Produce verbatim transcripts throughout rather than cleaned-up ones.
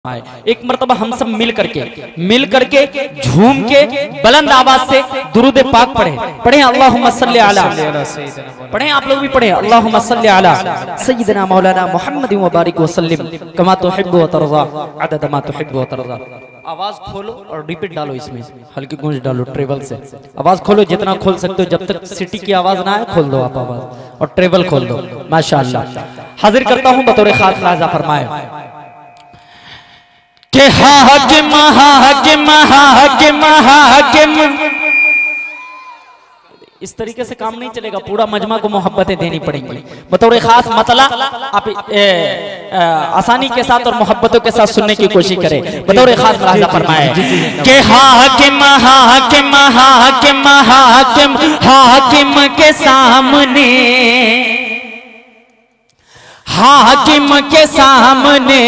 आए एक मर्तबा हम सब मिल करके मिल करके झूम के बुलंद आवाज से दुरूद पाक पढ़े पढ़े अल्लाहुम्मा सल्ली अला पढ़े आप लोग भी पढ़े अल्लाहुम्मा सल्ली अला सय्यिदना मौलाना मुहम्मद व बारिक व सल्लिम कमा तुहिब्बु व तर्ज़ा अदद मा तुहिब्बु व तर्ज़ा। आवाज खोलो और रिपीट डालो, इसमें हल्की गूंज डालो ट्रेवल से। आवाज खोलो जितना खोल सकते हो, जब तक सिटी की आवाज ना आए खोल दो आप आवाज और ट्रेवल खोल दो। माशाअल्लाह। हाजिर करता हूँ बतौर खास लाजा फरमाए के हाकिम हाकिम हाकिम हाकिम। इस तरीके से काम नहीं चलेगा, पूरा मजमा को मोहब्बतें देनी पड़ेंगी बतौर खास मतला। आप ए, ए, आसानी के साथ और मोहब्बतों के साथ सुनने की कोशिश करें। बतौर खास राजा फरमाए के हाकिम हाकिम हाकिम हाकिम हाकिम के सामने हाकिम के सामने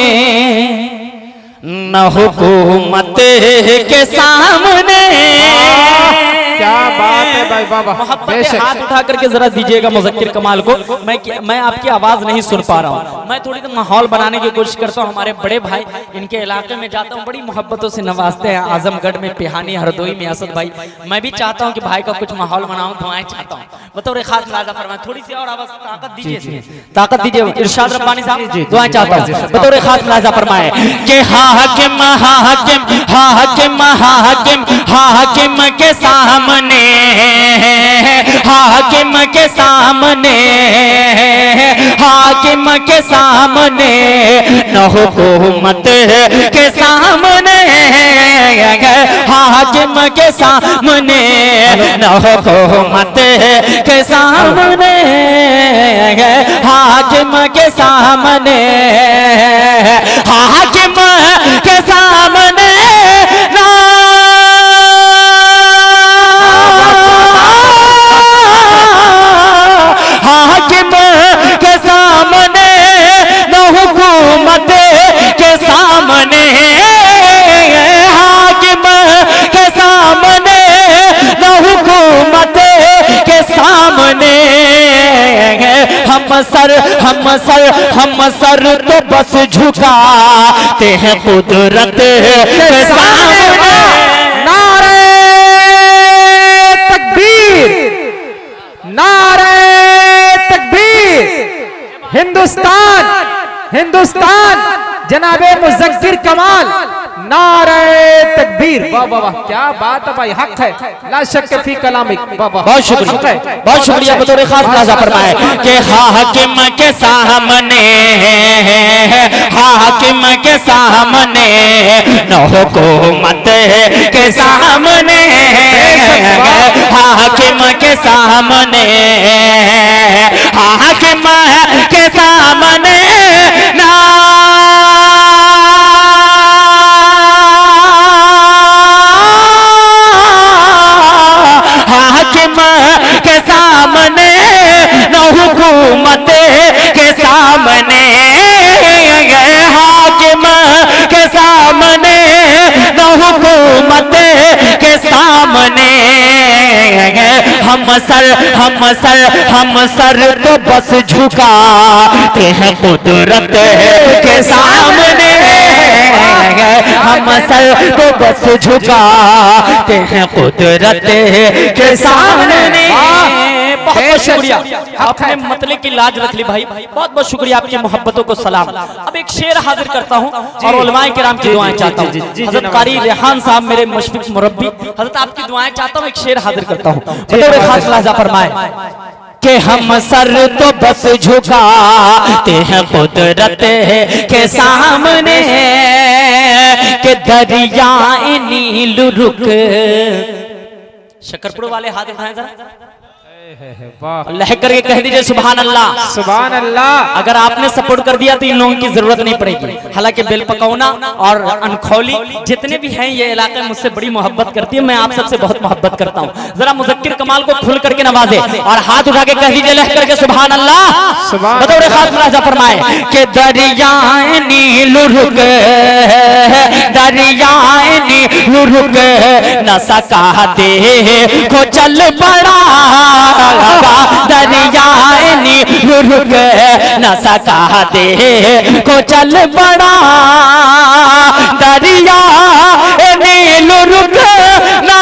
न हुकूमत के सामने। क्या बात है भाई बाबा। मोहब्बत हाथ उठा करके जरा दीजिएगा मुज़क्किर कमाल को। मैं मैं आपकी आवाज नहीं सुन पा रहा हूँ। मैं थोड़ी तो माहौल बनाने की कोशिश करता हूँ। हमारे बड़े भाई इनके इलाके में जाता हूँ, बड़ी मोहब्बतों से नवाजते हैं। आजमगढ़ में, पिहानी, हरदोई में असद भाई। मैं भी चाहता हूँ कि भाई का कुछ माहौल बनाऊं, दुआएं चाहता हूँ। बतौर खास लाजा फरमाए थोड़ी सी और आवाज ताकत दीजिए, ताकत दीजिए। इरशाद रब्बानी साहब दुआएं चाहता हूँ बतौर खास लाजा फरमाए कि हाकिम हाकिम हाकिम हाकिम हाकिम के सामने हाकिम के सामने हाकिम के सामने न हुकूमत के सामने हाकिम के सामने न हुकूमत के सामने हाकिम के सामने हाकिम के सामने हाकिम के सामने न हुकूमत के सामने हाकिम के सामने न हुकूमत के सामने हम सर हम सर हम सर तो बस झुकाते हैं कुदरत के सामने। नारे तकबीर नारे तकबीर। हिंदुस्तान हिंदुस्तान जनाबे मुज़क्किर कमाल नारे तकबीर। वाह वाह वाह क्या बात है भाई, हक है ला शक फी कलामिक। वाह वाह बहुत शुक्रिया बहुत शुक्रिया बतौर खास लाजा फरमाए कि हाकिम के सामने हाकिम के सामने न हुकूमत के सामने हाकिम के सामने हाकिम के सामने ना हाकिम के सामने न हुकूमत के सामने हाकिम के सामने न हुकूमत के सामने हम सर हम सर हम सर तो बस झुकाते हैं कुदरत के सामने हम सर तो बस झुकाते हैं कुदरत के सामने। बहुत बहुत शुक्रिया, आपने मतले की लाज रख ली भाई। बहुत बहुत शुक्रिया, आपकी मोहब्बतों को सलाम। अब एक शेर हाजिर करता हूँ और उलमाए किराम की दुआएं चाहता हूँ। हजरत कारी रेहान साहब मेरे मुशफिक मुरब्बी, हजरत आपकी दुआएं चाहता हूँ। एक शेर हाजिर करता हूँ बतौर खास लाजा फरमाए कि हम सर तो बस झुकाते हैं कुदरत के सामने के दरियाए नील रुक। शकरपुर वाले हाथ उठाएं जरा, लह करके कह दीजिए सुभान अल्लाह सुभान अल्लाह। अगर आपने सपोर्ट कर दिया तो इन लोगों की जरूरत नहीं पड़ेगी। हालांकि बेलपकौना और अनखौली जितने भी हैं ये इलाके मुझसे बड़ी मोहब्बत करती है। मैं आप सबसे बहुत मोहब्बत करता हूँ। जरा मुज़क्किर कमाल को खुल करके नवाजे और हाथ उठा के कह दीजिए लह करके सुभान अल्लाह। बतौर खास राजा फरमाए कि दरियाए नील रुक दरियाए नील रुक न सका दे को चल पड़ा दरियाए नीलू रुक न सका दे को चल पड़ा दरिया ए नीलू रुक ना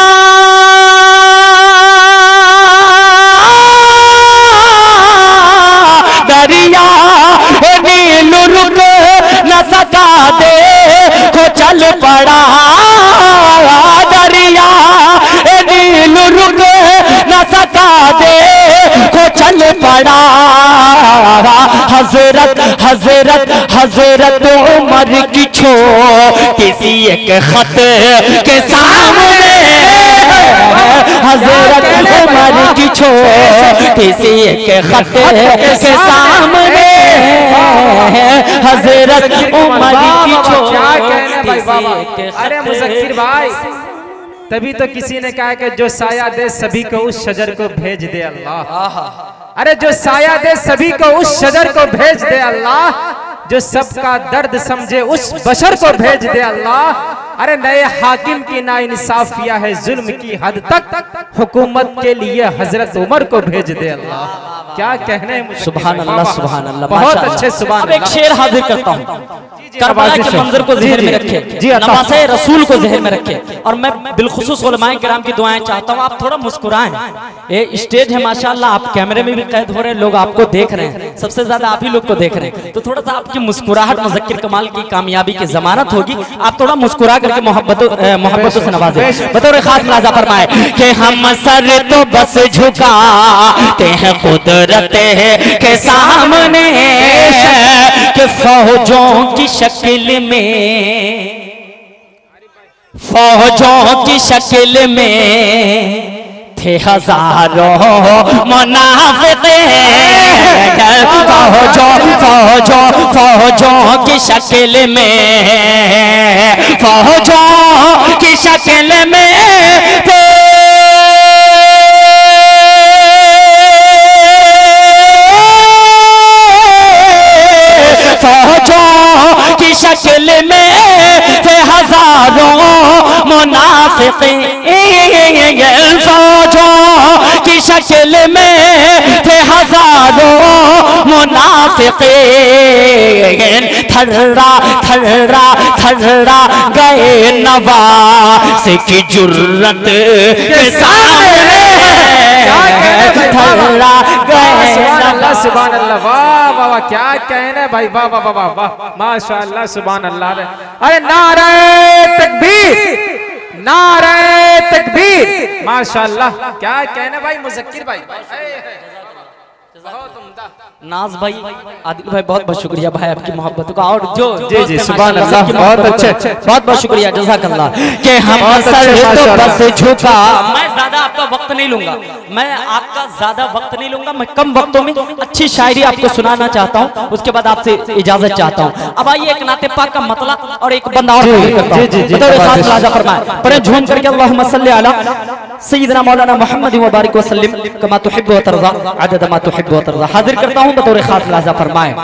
दरिया ए नीलू रुक न सका दे को चल पड़ा दरिया ए नीलू रुक न सका दे को चल पड़ा हजरत हजरत हजरत उमर की छो किसी एक खत के सामने हजरत उमर की छो किसी एक खत के सामने हजरत उमर की छो किसी एक अरे मुज़क्किर भाई, तभी तो किसी ने कहा कि जो साया दे सभी को उस शजर को भेज दे अल्लाह। अरे जो साया दे सभी को उस शजर को भेज दे अल्लाह, जो सबका दर्द समझे उस बशर को भेज दे अल्लाह। अरे नए हाकिम की नाइंसाफिया है जुल्म की हद तक, हुकूमत के लिए हजरत उमर को भेज दे अल्लाह। क्या कहने हैं। सुभान अल्लाह सुभान अल्लाह, बहुत अच्छे सुभान। अब एक शेर हाजिर करता हूँ, करबला के मंजर को ज़हन में रखे, नवासे रसूल को ज़हन में रखे, और मैं बिलखुसूस उलमाए किराम की दुआएं चाहता हूँ। आप थोड़ा मुस्कुराएं, ये स्टेज है माशाल्लाह, आप कैमरे में भी कैद हो रहे हैं, लोग आपको देख रहे हैं, सबसे ज्यादा आप ही लोग को देख रहे हैं, तो थोड़ा सा आपकी मुस्कुराहट मुज़क्किर कमाल की कामयाबी की जमानत होगी। आप थोड़ा मुस्कुरा करके मोहब्बतों मोहब्बतों से नवाजे। बतौर खास मुलाजा फरमाए कि हम सर तो बस झुकाते हैं कुदरत के सामने, कि फौजों की शक्ल में फौजों की शक्ल में थे हजारों मुनाफिक़े, फौजों फौजों फौजों की शक्ल में फौजों की शक्ल में थे फौजों की शक्ल में थे हजारों मुनाफिक़े, फौजों की शक्ल में थे हजारों मुनाफिक़े, थर्रा थर्रा थर्रा गए नवास की जुर्रत के सामने, थर्रा गए। सुभान अल्लाह, वाह वाह वाह, क्या कहने भाई, वाह वाह वाह वाह, माशाअल्लाह सुभान अल्लाह। अरे नारे तकबीर, नारे तकबीर, माशाअल्लाह, क्या कहने भाई मुज़क्किर भाई, बहुत उम्दा। नाज भाई, आदिल भाई, बहुत बहुत शुक्रिया भाई आपकी मोहब्बत का, और जो जी जी सुभान अल्लाह, बहुत अच्छे, बहुत बहुत शुक्रिया, जज़ाकल्लाह। कि हम सर तो बस झुका, मैं ज्यादा आपका वक्त नहीं लूंगा, मैं आपका ज्यादा वक्त नहीं लूंगा, मैं कम वक्तों में अच्छी शायरी आपको सुनाना चाहता हूँ, उसके बाद आपसे इजाजत चाहता हूँ। अब आइए एक नाते पाक का मतलब और एक बंदा और करता हूँ, पर झूम करके अल्लाहुम्मा सल्ली अला सय्यिदना मौलाना मुहम्मद व बारिक वसल्लिम कमा तुहिब्बु व तर्ज़ा अदद मा तुहिब्बु व तर्ज़ा। हाजिर करता हूँ बतौर खास मुलाजा फरमाए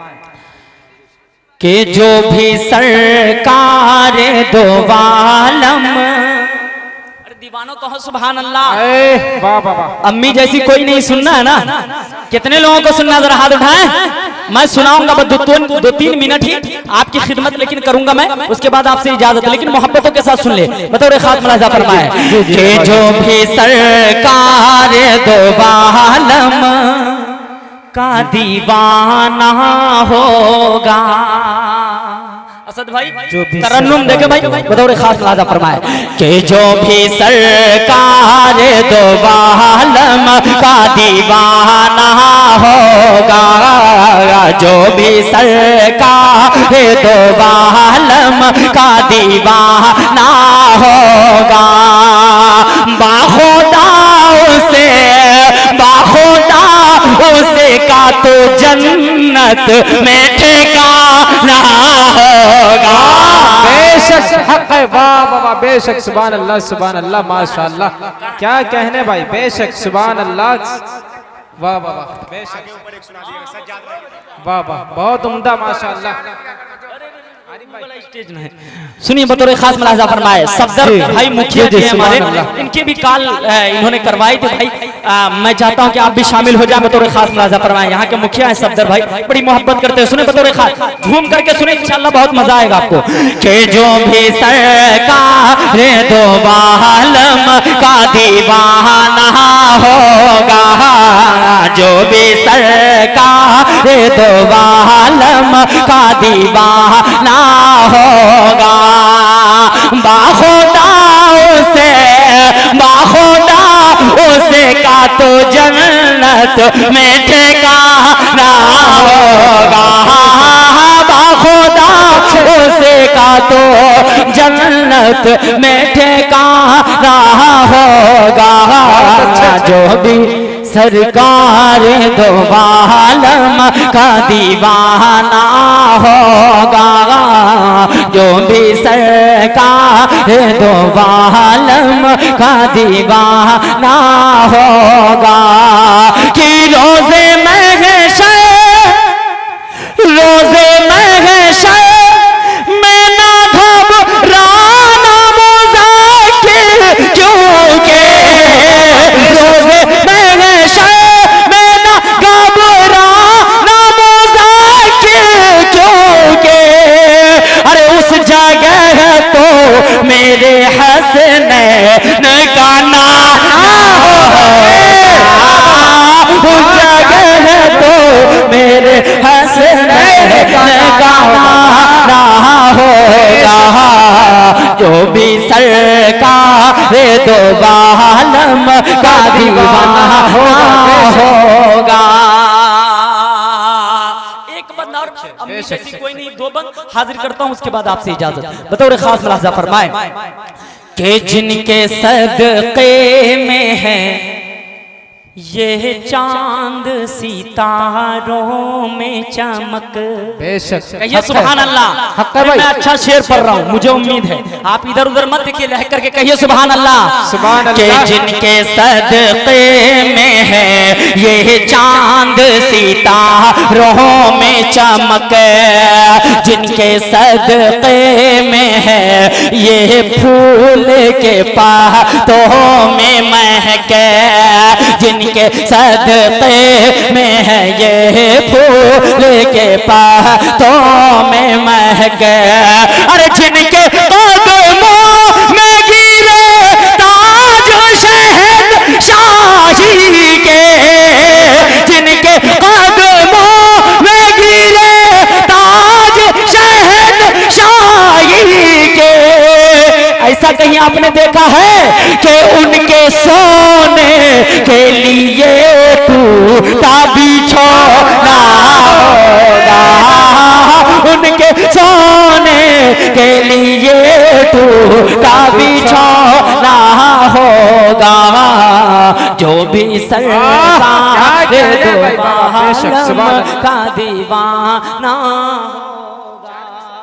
कि जो भी सरकार दो आलम, दीवानों कहो सुभान अल्लाह, वाह वाह वाह। अम्मी जैसी कोई नहीं सुनना है ना, कितने लोगों को सुनना, जरा हाथ उठाएं। मैं सुनाऊंगा बस दो, दो तीन मिनट ही आपकी खिदमत लेकिन करूंगा मैं, उसके बाद आपसे इजाजत, लेकिन मोहब्बतों के साथ सुन ले। बतौर खास मुलाजा फरमाए कि जो भी सरकार दो आलम का दीवाना होगा, असद भाई तरन्नुम देखे भाई, बतौर खास मुलाजा फरमाए कि जो भी सरकार दो आलम का दीवाना होगा, जो भी सरकार दो आलम का दीवाना होगा, बाखुदा उसे बाखुदा उसे का तो जन्नत में ठिकाना होगा। बेशक हक है, वाह वाह वाह, बेशक सुभान अल्लाह सुभान अल्लाह, माशाअल्लाह, क्या कहने भाई, बेशक सुभान अल्लाह, वाह वाह वाह, बेशक, वाह वाह, बहुत उम्दा माशाअल्लाह। सुनिए बतौर खास मुलाजा फरमाए, सफदर भाई मुखिया जी हमारे, इनके भी काल इन्होंने करवाई थी भाई, आ, मैं चाहता हूं कि आप भी शामिल हो जाए, बतौर खास मुलाजा फरमाएं। यहाँ के मुखिया हैं सफदर भाई, बड़ी मोहब्बत करते हैं, सुने बतौर खास, झूम करके सुने, इंशाल्लाह बहुत मजा आएगा आपको। कि जो भी सरकार दो आलम का दीवाना होगा, जो भी सरकार दो आलम का दीवाना होगा, बाखुदा उसे बाखुदा उसे का तो जन्नत में ठिकाना होगा, बाखुदा उसे का तो जन्नत में ठिकाना होगा, जो भी सरकार दो आलम का दीवाना होगा, जो भी सरकार दो आलम का दीवाना होगा, कि रोज़े महशर रोज़े महशर में ना घबराना मुज़ाकिर, क्योंकि रोज़े मेरे हसनैन का नाना उस जगह तो मेरे हसनैन का नाना होगा, जो भी सरकार दो आलम का दीवाना होगा। ऐसी कोई नहीं, दो बंद हाजिर करता हूं, उसके बाद आपसे इजाजत। बतौर खास मुलाजा फरमाए कि जिनके सदक़े में है ये चांद सितारों में चमक, बेशक कहिए सुभान अल्लाह। मैं अच्छा शेर पढ़ रहा हूँ, मुझे उम्मीद है आप इधर उधर मत देखिए, रह करके कहिए सुभान अल्लाह। सुभान अल्लाह। कि जिनके सदक़े में है ये चांद सितारों में चमक, जिनके सदक़े में है ये फूल के पातों में महक, जिनके सदक़े में है ये फूल के पातों में महक, अरे जिनके कदमों में गिरे ताज शहद शाही के, जिनके कदमों में गिरे ताज शहद शाही के, ऐसा कहीं आपने देखा है कि उनके सोने के लिए टूटा बिछौना होगा, उनके सोने के लिए टूटा बिछौना होगा, जो भी सरकार दो आलम का दीवाना होगा।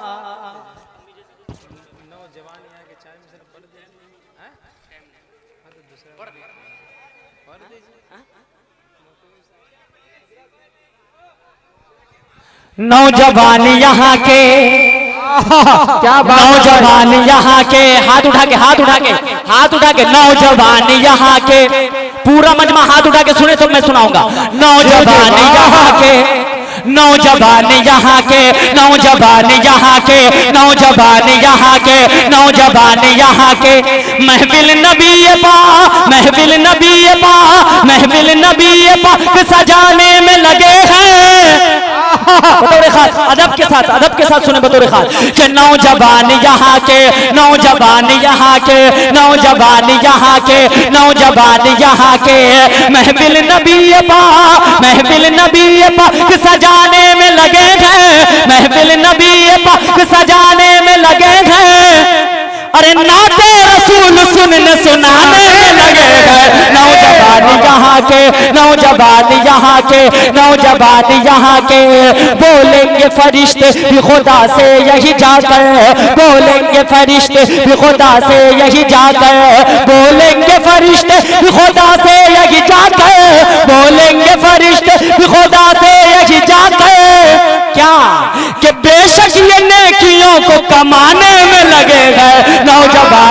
नौजवान यहाँ के, क्या नौजवान यहाँ के, हाथ उठा के हाथ उठा के हाथ उठा के नौजवान यहाँ के, पूरा मजमा हाथ उठा के सुने तो मैं सुनाऊंगा। नौजवान यहाँ के, नौजवान यहाँ के, नौजवान यहाँ के, नौजवान यहाँ के, नौजवान यहाँ के, महफिल नबी पा महफिल नबी पा महफिल नबी पाक सजाने में लगे हैं। बतौर खास अदब के साथ अदब के साथ सुने बतौर खास कि नौजवान यहाँ के, नौजवान यहाँ के, नौजवान यहाँ के, नौजवान यहाँ के, महफिल नबी पा महफिल नबी पाक सजाने में लगे हैं, महफिल नबी पाक सजाने में लगे हैं, अरे नाते रसूल सुनने सुनाने में लगे हैं। नौजवान यहाँ के, नौजवान यहाँ के, नौजवान यहाँ के, बोलेंगे फरिश्ते भी खुदा से यही जाकर, बोलेंगे फरिश्ते भी खुदा से यही जाकर, बोलेंगे फरिश्ते भी खुदा से यही जाकर, बोलेंगे फरिश्ते भी खुदा से यही जाकर, क्या कि बेशक ये नेकियों को कमाने में लगे हैं। नौजवान यहाँ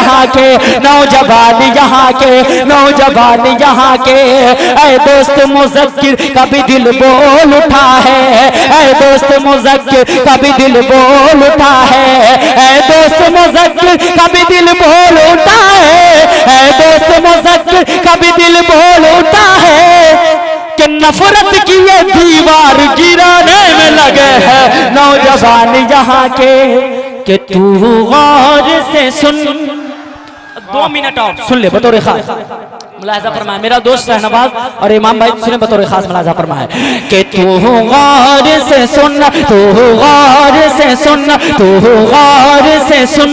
यहाँ के नौजवान, यहाँ के नौजवान, यहाँ के। ऐ दोस्त मुज़क्किर कभी दिल बोल उठा है, ऐ दोस्त मुज़क्किर कभी दिल बोल उठा है, ऐ दोस्त मुज़क्किर कभी दिल बोल उठा है, ऐ दोस्त मुज़क्किर कभी दिल बोल उठा है कि नफरत की ये दीवार गिराने में लगे हैं नौजवान यहाँ के। कि तू गौर से सुन, दो मिनट और सुन ले बतौर खास मुलाहिजा फरमाए। मेरा दोस्त शहनवाज और इमाम भाई सुने बतौर खास मुलाहिजा फरमाए कि तू गौर से सुन, तू गौर से सुन, तू गौर से सुन,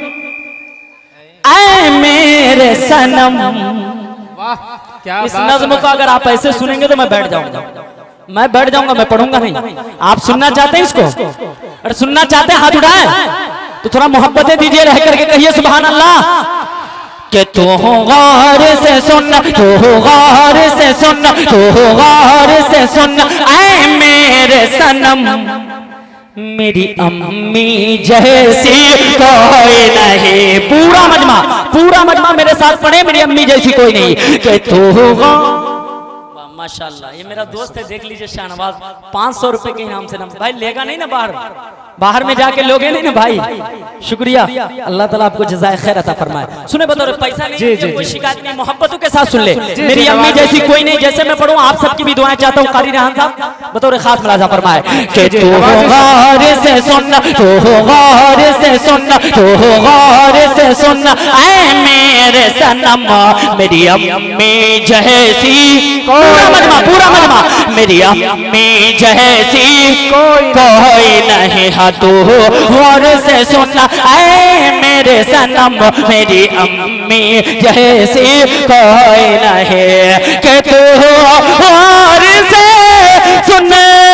ऐ मेरे सनम। क्या इस नज़्म को अगर आप ऐसे सुनेंगे तो मैं बैठ जाऊंगा, मैं बैठ जाऊंगा, मैं पढ़ूंगा नहीं। आप सुनना चाहते हैं इसको? अरे सुनना चाहते हैं हाथ उठाएं तो थोड़ा मोहब्बतें दीजिए, रह करके कहिए सुभान अल्लाह। कि तू गौर से सुन, तू गौर से सुन, तू गौर से सुन, ऐ मेरे सनम, मेरी अम्मी जैसी कोई नहीं। पूरा मजमा, पूरा मजमा मेरे साथ पढ़े, मेरी अम्मी जैसी कोई नहीं। कि तू माशाल्लाह, ये मेरा दोस्त है, देख लीजिए शाहनवाज, पाँच सौ रुपए के इनाम से ना भाई लेगा नहीं ना, बाहर बाहर में जाके लोगे नहीं ना भाई। शुक्रिया, अल्लाह ताला आपको जज़ाए खैर अता फरमाए। सुने बतौर पैसा नहीं, जी, कोई शिकायत नहीं, मोहब्बतों के साथ सुन ले। मेरी अम्मी जैसी कोई नहीं, जैसे मैं पढ़ूं आप सबकी भी दुआएं चाहता हूँ। कारी रेहान साहब बतौर खास मुलाजा फरमाए कि तू गौर से सुन, तू गौर से सुन, तू गौर से सुन, ऐ मेरे सनम, मेरी अम्मी जैसी पूरा मजमा, पूरा मजमा, मेरी अम्मी जैसी कोई कोई नहीं। तू गौर से सुन, ऐ मेरे सनम, मेरी अम्मी जैसी कोई नहीं। कि तू गौर से सुन,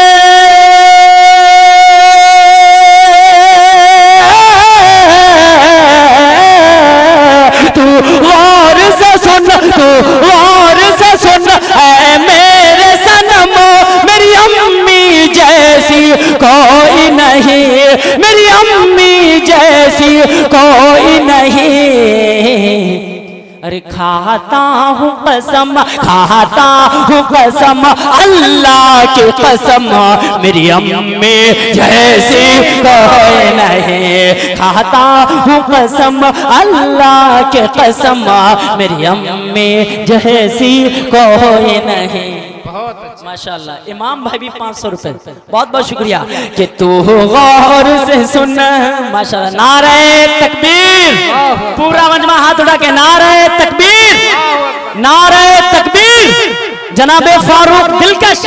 तू गौर से सुन, तू गौर से सुन, ऐ मेरे सनम, मेरी अम्मी जैसी कोई नहीं, मेरी अम्मी जैसी कोई नहीं। अरे खाता हूँ कसम, खाता हूँ कसम, अल्लाह की कसम, मेरी अम्मी जैसी कोई नहीं। खाता हूँ कसम, अल्लाह की कसम, मेरी अम्मी जैसी कोई नहीं। माशाल्लाह, इमाम भाई भी पाँच सौ रुपए, बहुत बहुत शुक्रिया। कि तू गौर से सुन, माशाल्लाह, नारे तकबीर, पूरा मजमा हाथ उठा के नारे तकबीर, नारे तकबीर। जनाबे फारूक दिलकश,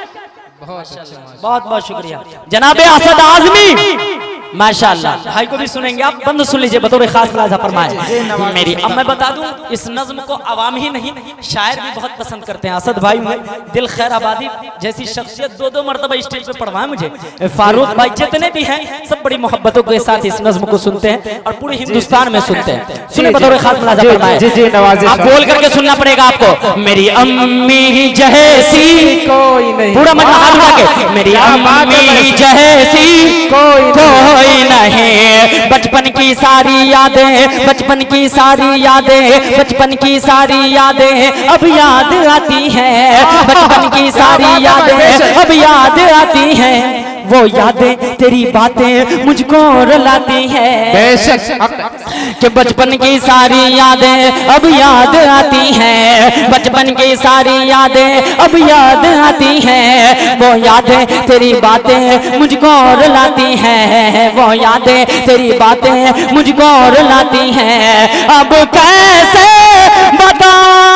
बहुत बहुत शुक्रिया। जनाबे असद आजमी, माशाल्लाह, भाई को भी सुनेंगे आप, बंद सुन लीजिए बतौर खास मुलाजा फरमाए। मेरी अब मैं बता दूं, इस नज्म को आवाम ही नहीं शायर भी बहुत पसंद करते हैं। असद भाई में दिल खैर आबादी जैसी शख्सियत दो दो मरतबा स्टेज पे पढ़वाए मुझे। फारूक भाई जितने भी हैं सब बड़ी मोहब्बतों के साथ इस नज्म को सुनते हैं और पूरे हिंदुस्तान में सुनते हैं। सुने बतौर खास मुलाजा फरमाए, आप बोल करके सुनना पड़ेगा आपको। मेरी अम्मी जैसी कोई नहीं, पूरा मन हाथ उठा के, मेरी अम्मी जैसी कोई कोई नहीं। बचपन की सारी यादें, बचपन की सारी यादें, बचपन की सारी यादें अब याद आती हैं, बचपन की सारी यादें अब याद आती हैं। वो यादें तेरी बातें मुझको रुलाती हैं, बेशक कि बचपन की सारी यादें अब याद आती हैं, बचपन की सारी यादें अब याद आती हैं। वो यादें तेरी बातें मुझको रुलाती हैं, वो यादें तेरी बातें मुझको रुलाती हैं। अब कैसे बता,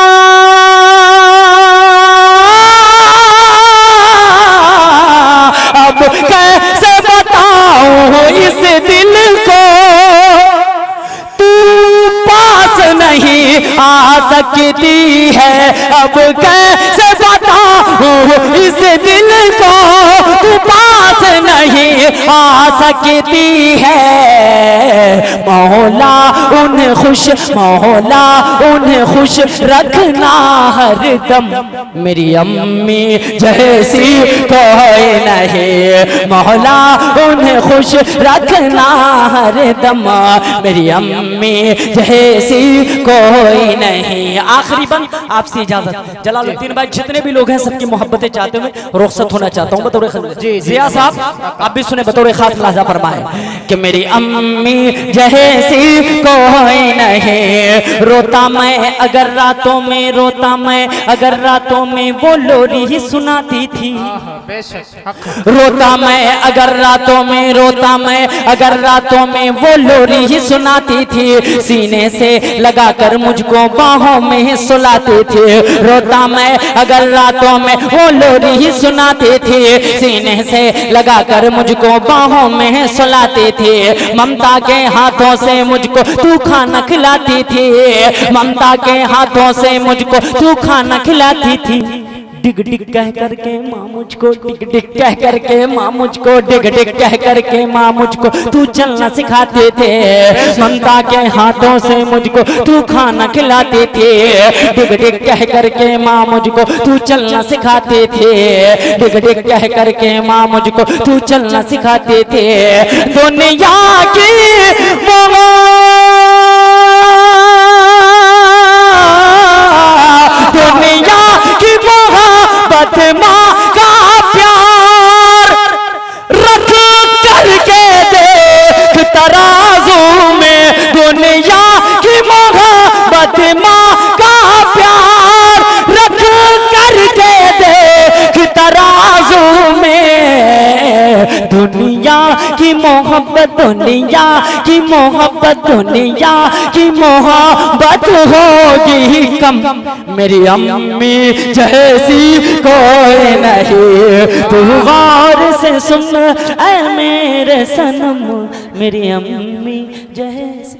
अब कैसे बताऊं इस दिल को, तू पास नहीं आ सकती है। अब कैसे बताऊं इस दिल को, तू पास नहीं आ सकती है। मौला उन्हें खुश, मौला उन्हें खुश रखना हर दम, मेरी अम्मी जैसी कोई नहीं, मौला उन्हें खुश रखना हर दम, मेरी अम्मी जैसी कोई नहीं। आखिरी बंद, आपसे इजाजत। जलालुद्दीन भाई जितने भी लोग हैं सबकी मोहब्बतें चाहते हुए रुखसत होना चाहता हूँ बतौर खास। जिया साहब आप भी सुने बतौर खास मुलाजा फरमाए कि मेरी अम्मी जैसी कोई नहीं, रोता मैं अगर रातों में, रोता मैं अगर रातों में वो लोरी ही सुनाती थी, रोता मैं अगर रातों में, रोता मैं अगर रातों में वो लोरी ही सुनाती थी, सीने से लगाकर मुझको बाहों में सुलाती थी, रोता मैं अगर रातों में वो लोरी ही सुनाती थी, सीने से लगाकर मुझको बाहों में सुलाती थी, ममता के हाथों से मुझको तू खाना खिलाती थी, ममता के हाथों से मुझको तू खाना खिलाती थी, डिग डिग कह करके माँ मुझको, डिग डिग कह करके माँ मुझको, डिग डिग कह करके माँ मुझको तू चलना सिखाते थे, ममता के हाथों से मुझको तू खाना खिलाते थे, डिग डिग कह करके माँ मुझको तू चलना सिखाते थे, डिग डिग कह करके माँ मुझको तू चलना सिखाते थे, दुनिया की दुनिया की मोहब्बत माँ का प्यार रख करके देख तराजू में, दुनिया की मोहब्बत माँ का प्यार रख करके देख तराजू में, दुनिया की मोहब्बत, दुनिया की मोहब्बत, दुनिया की मोहब्बत होगी कम, मेरी अम्मी जैसी कोई नहीं, तू गौर से सुन ऐ मेरे सनम, मेरी अम्मी जैसी।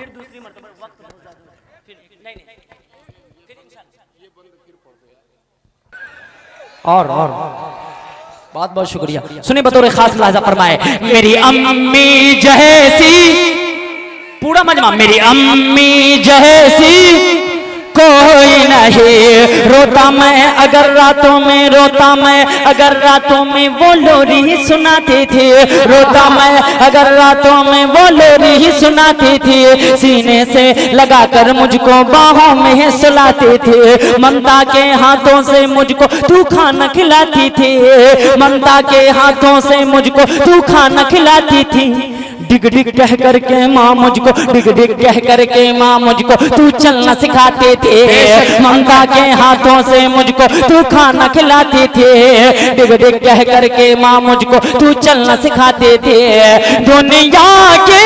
और और बहुत बहुत शुक्रिया। सुने बतौर खास मुलाजा फरमाए, मेरी अम्मी जैसी, पूरा मजमा, मेरी अम्मी जैसी कोई नहीं, रोता मैं अगर रातों में, रोता मैं अगर रातों में वो लोरी ही सुनाती थी, रोता मैं अगर रातों में वो लोरी ही सुनाती थी, सीने से लगाकर मुझको बाहों में सुलाती थी, ममता के हाथों से मुझको तू खाना खिलाती थी, ममता के हाथों से मुझको तू खाना खिलाती थी, डिग डिग कह करके माँ मुझको, डिग डिग कह करके माँ मुझको तू चलना सिखाते थे, ममता के हाथों से मुझको तू खाना खिलाते थे, डिग डिग कह करके माँ मुझको तू चलना सिखाते थे, दुनिया के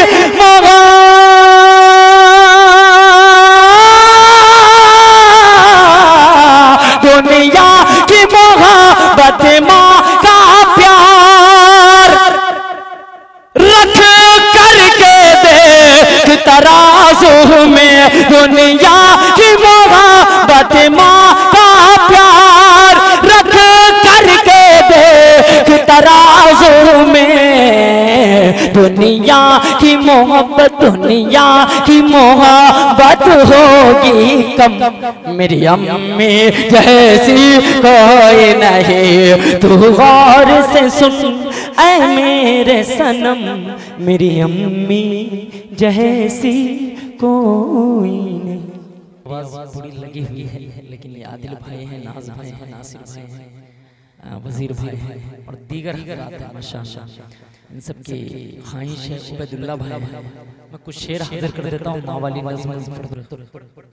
दुनिया की मोहब्बत माँ का प्यार रख करके देख तराजू में, दुनिया की मोहब्बत माँ का प्यार रख करके देख तराजू में, दुनिया की मोहब्बत, दुनिया की मोहब्बत होगी कम, मेरी अम्मी जैसी कोई नहीं, तू गौर से सुन ऐ मेरे सनम, मेरी अम्मी जैसी कोई नहीं। आवाज़ पूरी लगी हुई है, लेकिन ये आदिल भाई हैं, नाज भाई हैं, नासिर भाई हैं, वजीर भाई हैं और दीगर हज़रात हैं माशाअल्लाह, इन सब की ख्वाहिश है उबैदुल्लाह भाई। मैं कुछ शेर हाजिर कर देता हूँ, माँ वाली नज़्म।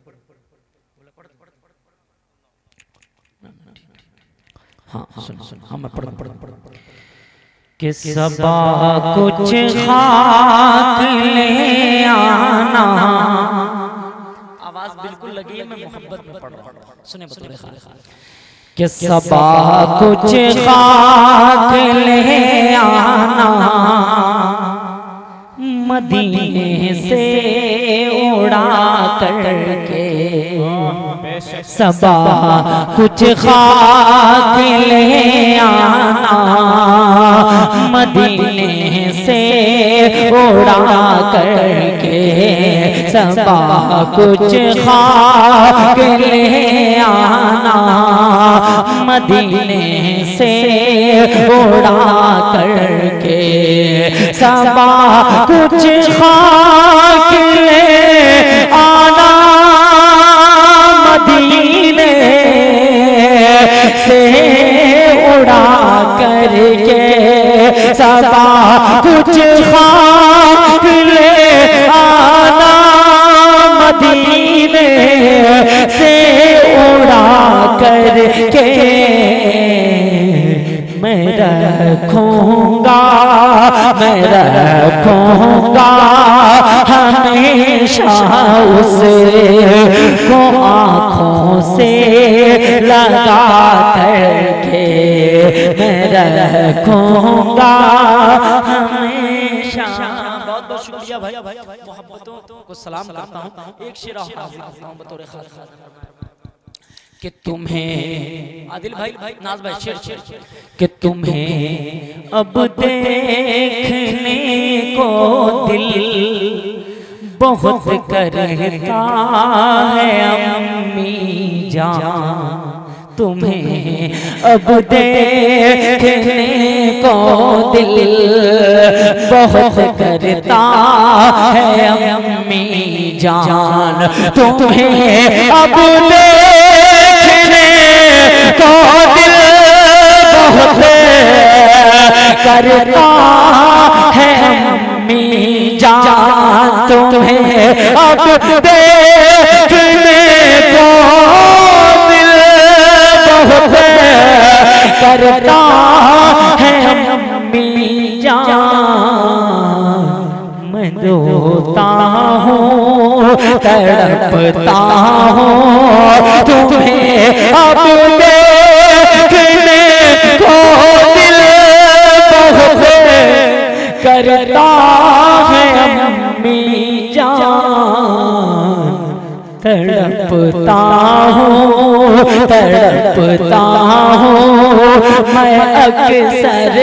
हाँ सुन सुन, हाँ मैं पढ़ पढ़ पढ़ कि सबा कुछ खाक ले आना, आवाज बिल्कुल लगी है, मैं मोहब्बत में पढ़ रहा हूँ, सुने बतौर खास कि सबा कुछ खाक ले आना, मदीने से उड़ा करके, सबा कुछ खाक ले आना, मदीने से उड़ा करके सबा कुछ खा के ले आना, मदीने से उड़ा करके सबा कुछ खा के ले आना, मदीने से उड़ा करके सबा कुछ खाक ले आना, मदीने से उड़ा करके मैं रखूंगा, मैं रखूंगा हमेशा उसे को आँखों से लगा करके, मैं रखूंगा हमेशा। बहुत बहुत शुक्रिया भाई, मोहब्बतों को सलाम करता हूँ। एक शेर हाजिर करता हूँ बतौर खास कि तुम्हें आदिल भाई नाज भाई शेर शेर कि तुम्हें अब देखने को दिल बहुत करता है अम्मी जान, तुम्हें अब देखने को दिल बहुत करता है अम्मी जान, तुम्हें अब देखने को दिल बहुत करता है अम्मी जान, तुम्हें अब देखने को दिल बहुत करता है अम्मी जान, मैं रोता हूँ तड़पता हूँ, तुम्हें अब देखने को दिल बहुत करता है अम्मी जान, तड़पता हूँ तड़पता हूँ मैं अक्सर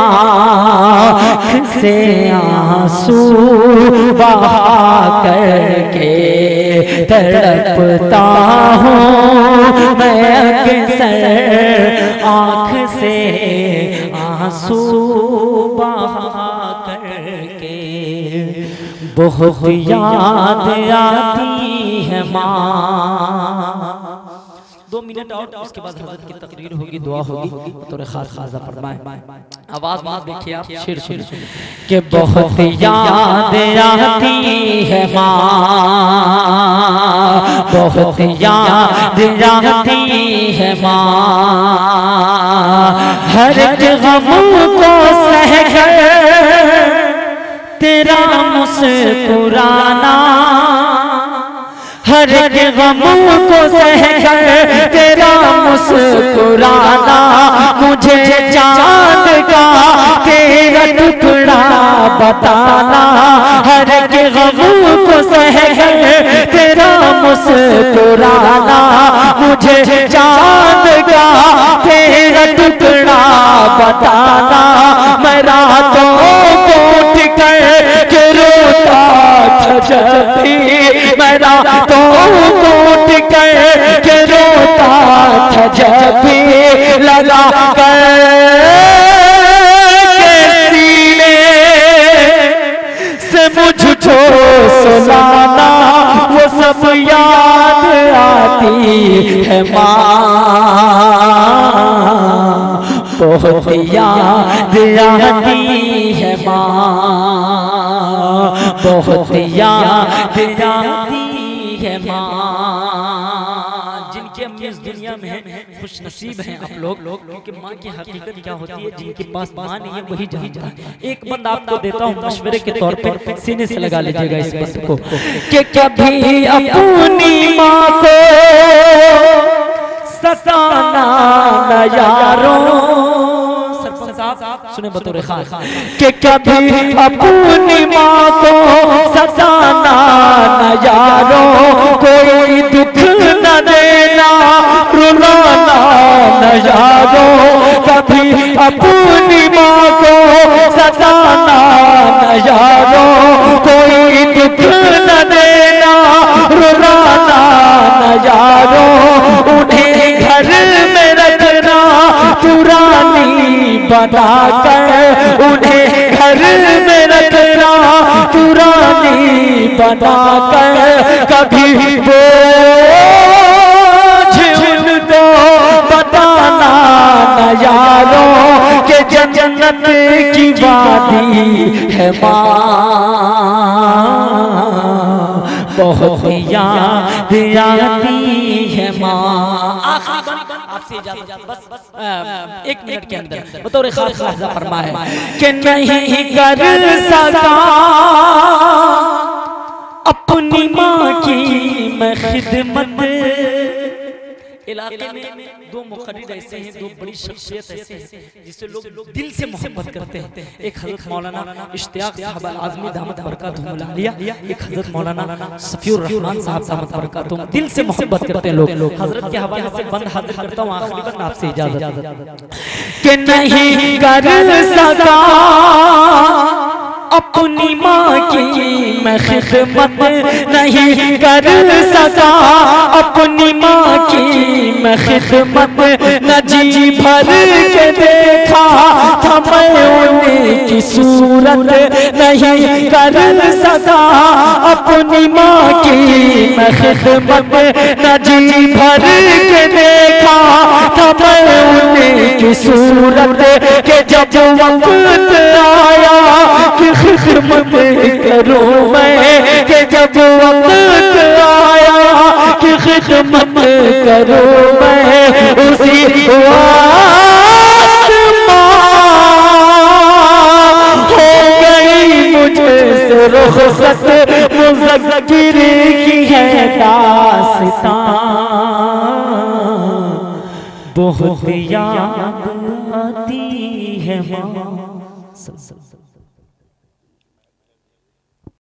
आँख से आंसू बहा करके, तड़पता हूँ मैं अक्सर आँख से आंसू बहा करके, बहुत याद आती है माँ। दो मिनट और उसके बाद हज़रत की तकरीर होगी, दुआ होगी, तोरे खास खासा फरमाए। आवाज मां देखिए आप, शेर शेर के बहुत याद आती है माँ, बहुत याद आती है माँ, हर एक गम को सहकर तेरा मुस्कुराना, हर एक गम को सहकर तेरा मुस्कुराना, मुझे चांद का तेरा टुकड़ा बताना, हर एक गम को सहकर तेरा मुस्कुराना, मुझे चांद का तेरा टुकड़ा बताना, मैं रातों को उठ कर के रोता था जब भी, मैं रातों को उठ कर के रोता था जब भी, लगा कर के सीने से मुझको सुलाना, वो सब याद आती है माँ, बहुत याद आती है माँ, बहुत याद आती है माँ। जिनके हम इस दुनिया में हैं खुश नसीब हैं आप लोग, क्योंकि माँ की हकीकत क्या होती है, जिनके पास माँ नहीं है वही जानता है। एक बंद आपको देता हूँ मशवरे के तौर पे, सीने से लगा लीजिएगा इस बंद को, कि कभी अपनी माँ को सताना न यारों, सुने बतौर खास, कि कभी अपनी माँ को सताना न यारों, कोई दुख न देना रुलाना न यारों, कभी अपनी माँ को सताना न यारों, कोई दुख न देना रुलाना न यारों, उन्हें घर में रखना पुरानी बना कर, उन्हें घर में रखना पुरानी बना कर, कभी बोझ उनको बताना न यारों के जन्नत की वादी है माँ, बहुत याद आती है माँ। आपसे इजाजत, बस बस एक मिनट के अंदर बतौर खास लहज़ा फरमा है कि नहीं कर सका अपनी माँ की मैं खिदमत। इलाके में दो मुक़र्रिर ऐसे हैं, दो बड़ी शख्सियत ऐसे हैं जिससे लोग दिल से मोहब्बत करते हैं। एक हज़रत मौलाना इश्तियाक साहब आज़मी दामत बरकातुहुल आलिया, एक हज़रत मौलाना सफ़ीउर रहमान साहब दामत बरकातुहुम। दिल से मोहब्बत करते हैं लोग। हज़रत के हवाले से बंद हाजिर करता हूँ, आखिरी बंद आपसे इजाज़त कि नहीं कर सका अपनी माँ की मैं खिदमत, नहीं कर सका अपनी माँ की मैं खिदमत, न जी भर के देखा था मैं उनकी सूरत, नहीं कर सका अपनी माँ की मैं खिदमत, न जी भर के देखा था मैं उनकी सूरत, के जब वक्त आया कि खिदमत करूं मैं, कि जब वक्त आया कि खिदमत करूं मैं, उसी वक्त हो गई मुझसे रुखसत, मुज़क्किर की है दास्तां, बहुत याद आती है माँ।